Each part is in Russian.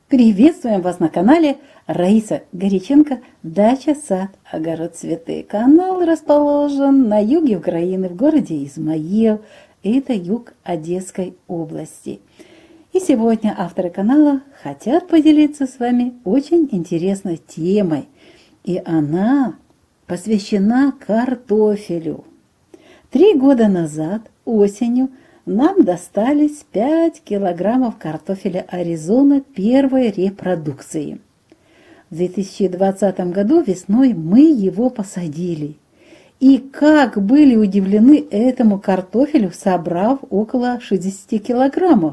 Приветствуем вас на канале Раиса Горяченко «Дача, сад, огород, цветы». Канал расположен на юге Украины, в городе Измаил. Это юг Одесской области. И сегодня авторы канала хотят поделиться с вами очень интересной темой. И она посвящена картофелю. 3 года назад, осенью, нам достались 5 килограммов картофеля Аризона первой репродукции. В 2020 году весной мы его посадили. И как были удивлены этому картофелю, собрав около 60 килограммов.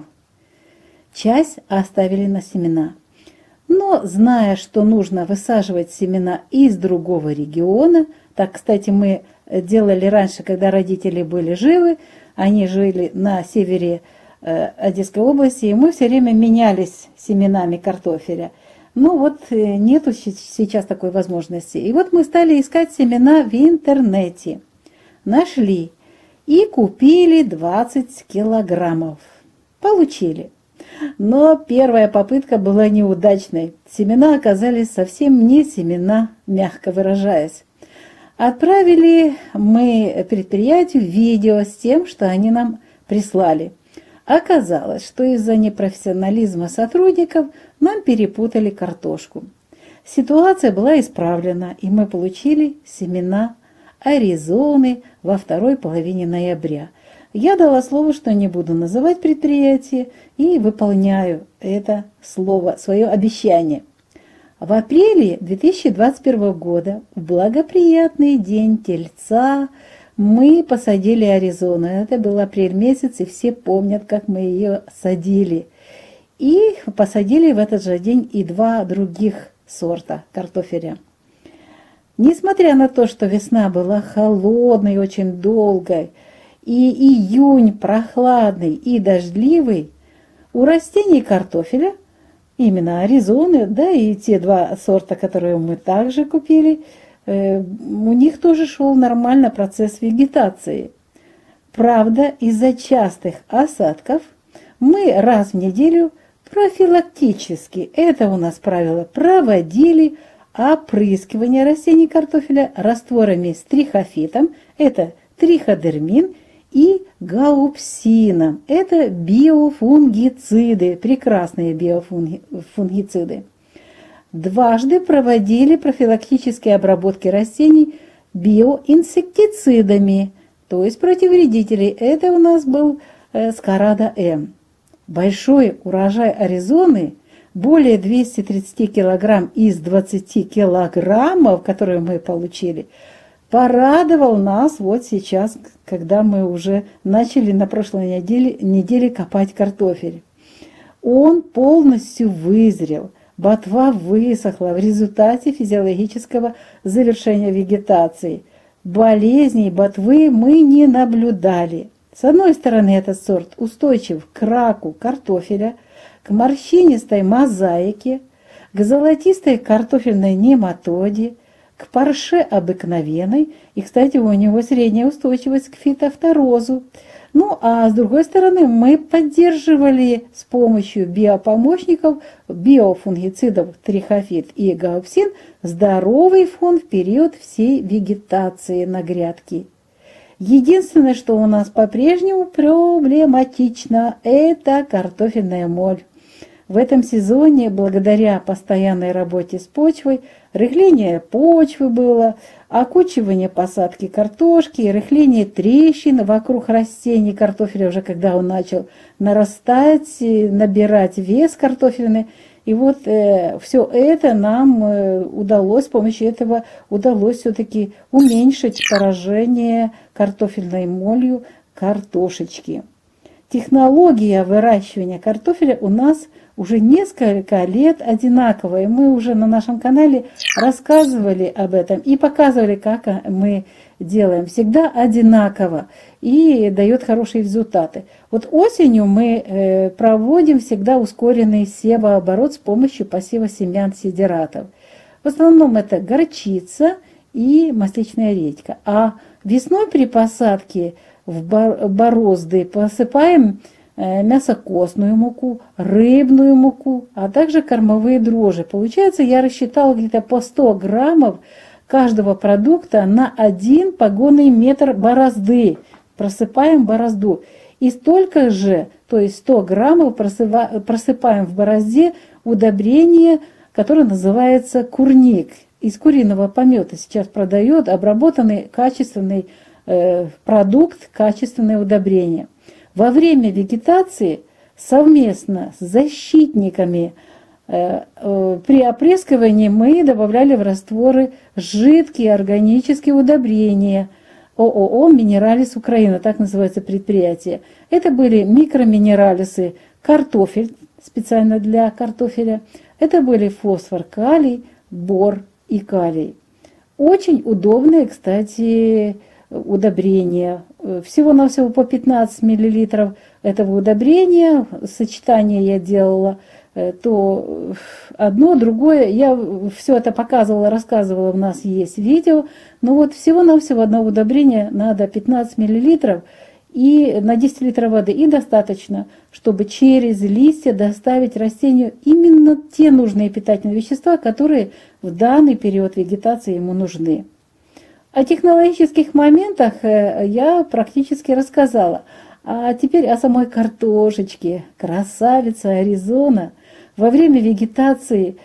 Часть оставили на семена. Но, зная, что нужно высаживать семена из другого региона, так, кстати, мы делали раньше, когда родители были живы, они жили на севере Одесской области, и мы все время менялись семенами картофеля. Ну вот нету сейчас такой возможности. И вот мы стали искать семена в интернете. Нашли и купили 20 килограммов. Получили. Но первая попытка была неудачной. Семена оказались совсем не семена, мягко выражаясь. Отправили мы предприятию видео с тем, что они нам прислали. Оказалось, что из-за непрофессионализма сотрудников нам перепутали картошку. Ситуация была исправлена, и мы получили семена Аризоны во второй половине ноября. Я дала слово, что не буду называть предприятие, и выполняю это слово, свое обещание. В апреле 2021 года, в благоприятный день Тельца, мы посадили Аризону. Это был апрель месяц, и все помнят, как мы ее садили. И посадили в этот же день и 2 других сорта картофеля. Несмотря на то, что весна была холодной, очень долгой, и июнь прохладный и дождливый, у растений картофеля, именно Аризоны, да, и те 2 сорта, которые мы также купили, у них тоже шел нормально процесс вегетации. Правда, из-за частых осадков мы раз в неделю профилактически, это у нас правило, проводили опрыскивание растений картофеля растворами с трихофитом, это триходермин, и гаупсином. Это биофунгициды, прекрасные биофунгициды. Дважды проводили профилактические обработки растений биоинсектицидами, то есть противовредителей. Это у нас был Скарада М. Большой урожай Аризоны, более 230 килограмм из 20 килограммов, которые мы получили, порадовал нас вот сейчас, когда мы уже начали на прошлой неделе копать картофель. Он полностью вызрел, ботва высохла в результате физиологического завершения вегетации. Болезней ботвы мы не наблюдали. С одной стороны, этот сорт устойчив к раку картофеля, к морщинистой мозаике, к золотистой картофельной нематоде, к парше обыкновенной, и, кстати, у него средняя устойчивость к фитофторозу. Ну, а с другой стороны, мы поддерживали с помощью биопомощников, биофунгицидов трихофит и гаупсин здоровый фон в период всей вегетации на грядке. Единственное, что у нас по-прежнему проблематично, это картофельная моль. В этом сезоне, благодаря постоянной работе с почвой, рыхление почвы было, окучивание посадки картошки, рыхление трещин вокруг растений картофеля, уже когда он начал нарастать, набирать вес картофельный. И вот все это нам удалось, с помощью этого удалось все-таки уменьшить поражение картофельной молью картошечки. Технология выращивания картофеля у нас уже несколько лет одинаковая. Мы уже на нашем канале рассказывали об этом и показывали, как мы делаем. Всегда одинаково и дает хорошие результаты. Вот осенью мы проводим всегда ускоренный севооборот с помощью посева семян сидератов. В основном это горчица и масличная редька. А весной при посадке в борозды посыпаем мясокостную муку, рыбную муку, а также кормовые дрожжи. Получается, я рассчитала где-то по 100 граммов каждого продукта на 1 погонный метр борозды. Просыпаем борозду. И столько же, то есть 100 граммов просыпаем в борозде удобрение, которое называется курник. Из куриного помета сейчас продает обработанный качественный продукт, качественное удобрение. Во время вегетации совместно с защитниками при опрыскивании мы добавляли в растворы жидкие органические удобрения ООО «Минералис Украина», так называется предприятие. Это были микроминералисы, картофель, специально для картофеля. Это были фосфор, калий, бор и калий. Очень удобные, кстати, удобрения. Всего-навсего по 15 мл этого удобрения. Сочетание я делала то одно, другое. Я все это показывала, рассказывала, у нас есть видео. Но вот всего-навсего одного удобрения надо 15 мл и на 10 литров воды. И достаточно, чтобы через листья доставить растению именно те нужные питательные вещества, которые в данный период вегетации ему нужны. О технологических моментах я практически рассказала. А теперь о самой картошечке. Красавица Аризона. Во время вегетации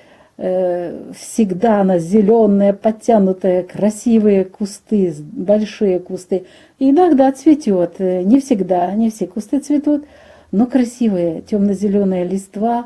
всегда она зеленая, подтянутая, красивые кусты, большие кусты. Иногда цветет, не всегда, не все кусты цветут, но красивые, темно-зеленые листва.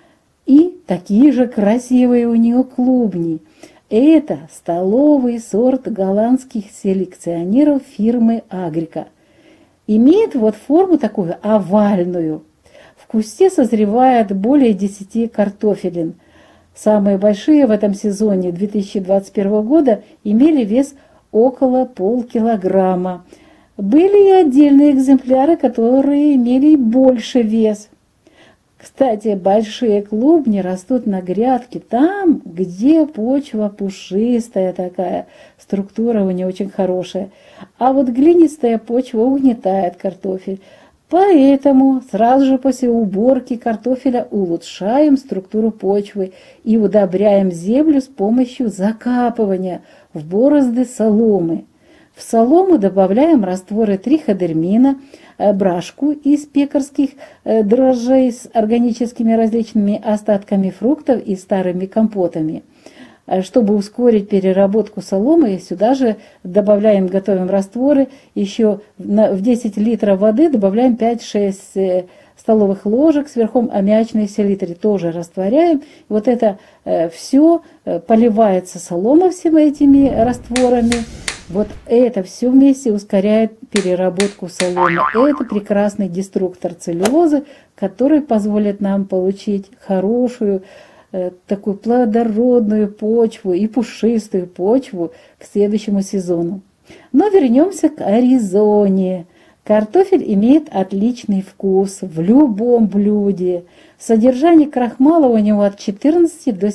И такие же красивые у нее клубни. Это столовый сорт голландских селекционеров фирмы Агрика. Имеет вот форму такую овальную. В кусте созревает более 10 картофелин. Самые большие в этом сезоне 2021 года имели вес около полкилограмма. Были и отдельные экземпляры, которые имели больше вес. Кстати, большие клубни растут на грядке там, где почва пушистая такая, структура у нее очень хорошая. А вот глинистая почва угнетает картофель. Поэтому сразу же после уборки картофеля улучшаем структуру почвы и удобряем землю с помощью закапывания в борозды соломы. В солому добавляем растворы триходермина, брашку из пекарских дрожжей с органическими различными остатками фруктов и старыми компотами. Чтобы ускорить переработку соломы, сюда же добавляем, готовим растворы, еще в 10 литров воды добавляем 5-6 столовых ложек, сверху аммиачной селитры тоже растворяем. Вот это все поливается солома всеми этими растворами. Вот это все вместе ускоряет переработку соломы. Это прекрасный деструктор целлюлозы, который позволит нам получить хорошую, такую плодородную почву и пушистую почву к следующему сезону. Но вернемся к Аризоне. Картофель имеет отличный вкус в любом блюде. Содержание крахмала у него от 14 до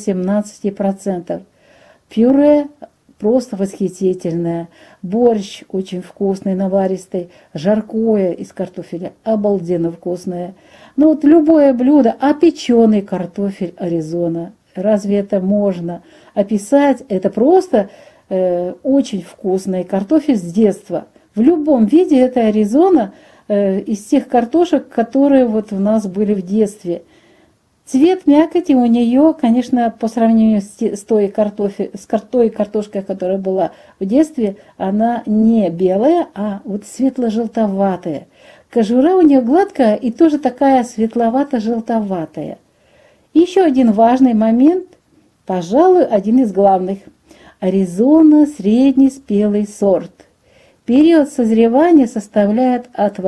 17%. Пюре просто восхитительное. Борщ очень вкусный, наваристый. Жаркое из картофеля обалденно вкусное. Но вот любое блюдо, а печеный картофель Аризона, разве это можно описать? Это просто очень вкусный картофель с детства. В любом виде это Аризона из тех картошек, которые вот у нас были в детстве. Цвет мякоти у нее, конечно, по сравнению с той картошкой, которая была в детстве, она не белая, а вот светло-желтоватая. Кожура у нее гладкая и тоже такая светловато-желтоватая. Еще один важный момент, пожалуй, один из главных. Аризона – средний спелый сорт. Период созревания составляет от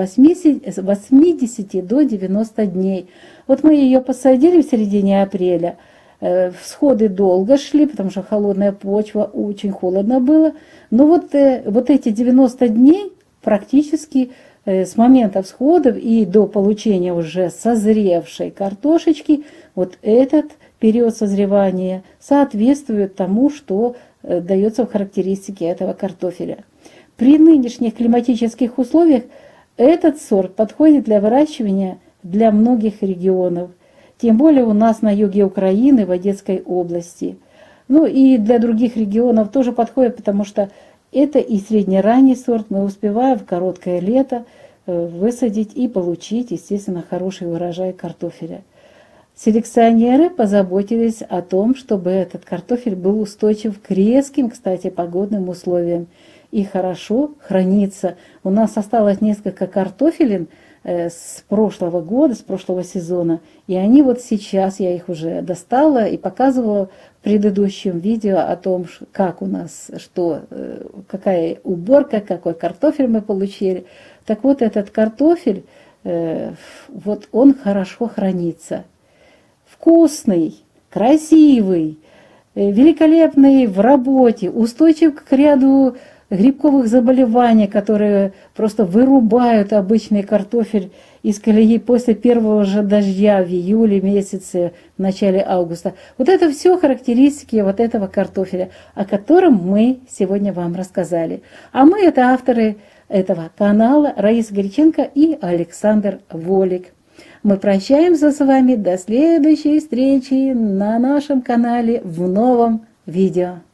80 до 90 дней. Вот мы ее посадили в середине апреля. Всходы долго шли, потому что холодная почва, очень холодно было. Но вот эти 90 дней практически с момента всходов и до получения уже созревшей картошечки, вот этот период созревания соответствует тому, что дается в характеристике этого картофеля. При нынешних климатических условиях этот сорт подходит для выращивания для многих регионов. Тем более у нас на юге Украины, в Одесской области. Ну и для других регионов тоже подходит, потому что это и среднеранний сорт. Мы успеваем в короткое лето высадить и получить, естественно, хороший урожай картофеля. Селекционеры позаботились о том, чтобы этот картофель был устойчив к резким, кстати, погодным условиям и хорошо хранится. У нас осталось несколько картофелин с прошлого года, с прошлого сезона, и они вот сейчас, я их уже достала и показывала в предыдущем видео о том, как у нас, что, какая уборка, какой картофель мы получили. Так вот, этот картофель, вот он хорошо хранится. Вкусный, красивый, великолепный в работе, устойчив к ряду грибковых заболеваний, которые просто вырубают обычный картофель из колеи после первого же дождя в июле месяце, в начале августа. Вот это все характеристики вот этого картофеля, о котором мы сегодня вам рассказали. А мы это авторы этого канала Раиса Горяченко и Александр Волик. Мы прощаемся с вами до следующей встречи на нашем канале в новом видео.